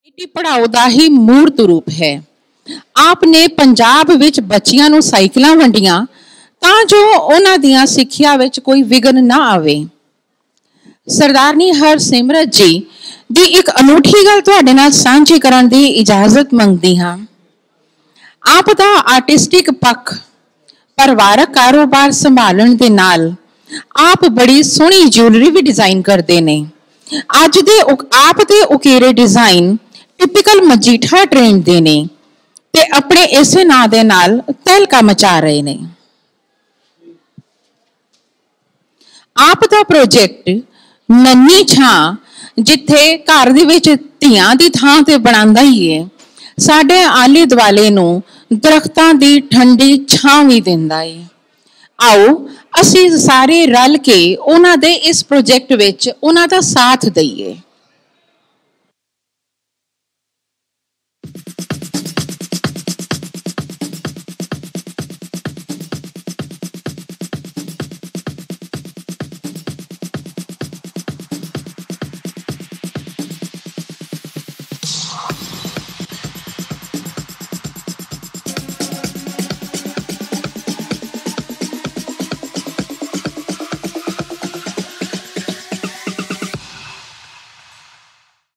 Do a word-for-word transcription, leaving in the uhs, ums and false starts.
बेटी पढ़ाओ दा ही मूर्त रूप है। आपने पंजाब विच बच्चियां नूं साइकिलां वंडियां तां जो उन्हां दियां सिੱਖਿਆ विच कोई विघन ना आवे। सरदारनी हरसिमरत जी दी एक अनूठी गल तुहाडे नाल सांझी करन दी इजाजत मंगदी हां। आप दा आर्टिस्टिक पक्ष परिवारक कारोबार संभालण दे नाल आप बड़ी सोहनी ज्वेलरी भी डिजाइन करते ने। अज दे आप दे उकेरे डिजाइन टिपिकल मजीठा ट्रेंड दे ने ते अपने इसे नां दे नाल तहलका मचा रहे ने। आप दा प्रोजेक्ट नन्नी छां जिथे घर दे विच धीआं दी थां ते बनांदा ही है, साडे आले दुआले नूं दरख्तां दी ठंडी छां भी दिंदा है। आओ असीं सारे रल के उन्हां दे इस प्रोजेक्ट विच उन्हां दा साथ दईए।